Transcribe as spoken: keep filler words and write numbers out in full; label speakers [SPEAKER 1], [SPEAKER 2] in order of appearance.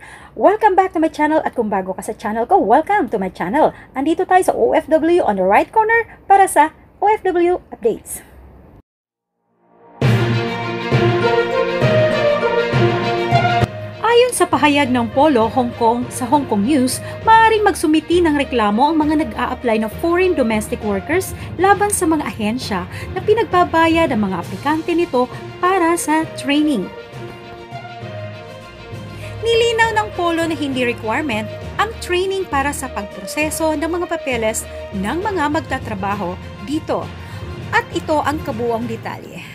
[SPEAKER 1] Welcome back to my channel at kung bago ka sa channel ko, welcome to my channel. Andito tayo sa O F W on the right corner para sa O F W updates. Ayon sa pahayag ng POLO, Hongkong sa Hongkong News, maaaring magsumiti ng reklamo ang mga nag-a-apply na foreign domestic workers laban sa mga ahensya na pinagbabayad ang mga aplikante nito para sa training. Nilinaw ng POLO na hindi requirement ang training para sa pagproseso ng mga papeles ng mga magtatrabaho dito. At ito ang kabuoang detalye.